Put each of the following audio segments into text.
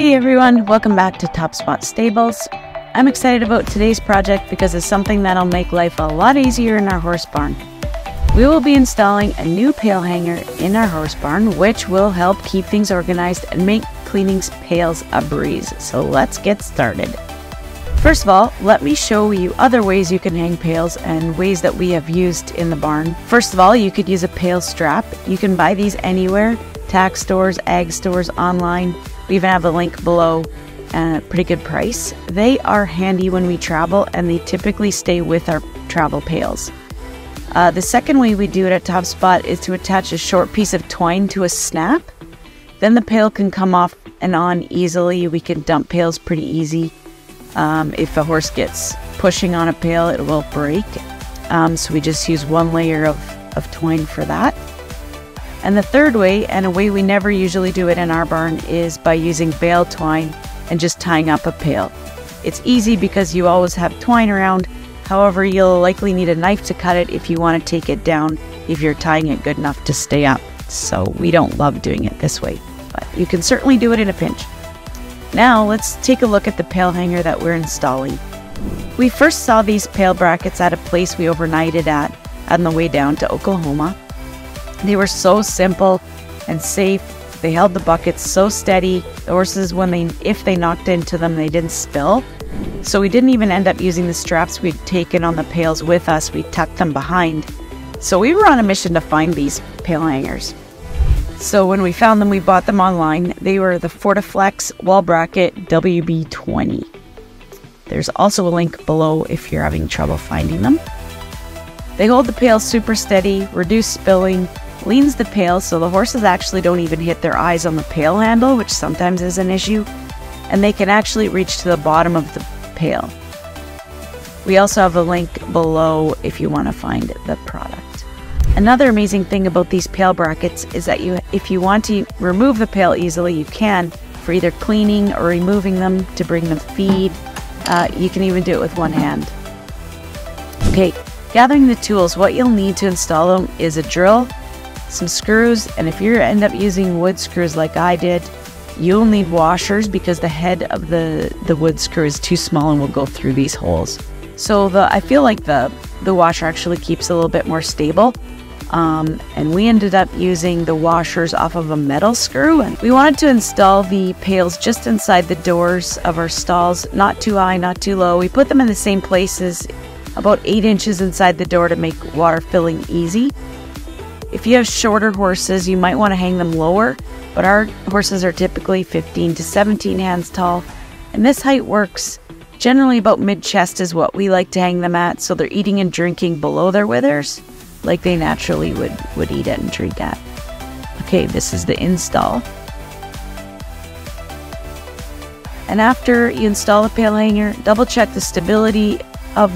Hey everyone, welcome back to Top Spot Stables. I'm excited about today's project because it's something that'll make life a lot easier in our horse barn. We will be installing a new pail hanger in our horse barn, which will help keep things organized and make cleaning pails a breeze. So let's get started. First of all, let me show you other ways you can hang pails and ways that we have used in the barn. First of all, you could use a pail strap. You can buy these anywhere, tack stores, ag stores, online. We even have a link below at a pretty good price. They are handy when we travel and they typically stay with our travel pails. The second way we do it at Top Spot is to attach a short piece of twine to a snap. Then the pail can come off and on easily. We can dump pails pretty easy. If a horse gets pushing on a pail, it will break. So we just use one layer of twine for that. And the third way, and a way we never usually do it in our barn, is by using Bale twine and just tying up a pail. It's easy because you always have twine around. However, you'll likely need a knife to cut it if you want to take it down if you're tying it good enough to stay up. So we don't love doing it this way, but you can certainly do it in a pinch. Now let's take a look at the pail hanger that we're installing. We first saw these pail brackets at a place we overnighted at on the way down to Oklahoma. They were so simple and safe. They held the buckets so steady. The horses, if they knocked into them, they didn't spill. So we didn't even end up using the straps we'd taken on the pails with us. We tucked them behind. So we were on a mission to find these pail hangers. So when we found them, we bought them online. They were the Fortiflex wall bracket WB20. There's also a link below if you're having trouble finding them. They hold the pail super steady, reduce spilling, leans the pail so the horses actually don't even hit their eyes on the pail handle, which sometimes is an issue, and they can actually reach to the bottom of the pail. We also have a link below if you want to find the product. Another amazing thing about these pail brackets is that if you want to remove the pail easily, you can, for either cleaning or removing them to bring them feed. You can even do it with one hand. Okay, gathering the tools, what you'll need to install them is a drill, some screws, and if you end up using wood screws like I did, you'll need washers because the head of the wood screw is too small and will go through these holes. So I feel like the washer actually keeps a little bit more stable. And we ended up using the washers off of a metal screw, and we wanted to install the pails just inside the doors of our stalls, not too high, not too low. We put them in the same places, about 8 inches inside the door to make water filling easy. If you have shorter horses, you might want to hang them lower, but our horses are typically 15 to 17 hands tall, and this height works. Generally about mid-chest is what we like to hang them at, so they're eating and drinking below their withers, like they naturally would eat it and drink at. Okay, this is the install. And after you install the pail hanger, double check the stability of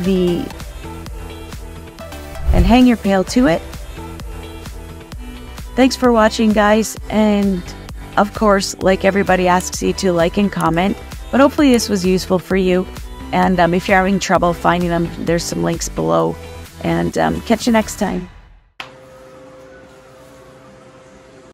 and hang your pail to it. Thanks for watching, guys, and of course, like everybody asks you to like and comment, but hopefully this was useful for you. And if you're having trouble finding them, there's some links below, and catch you next time.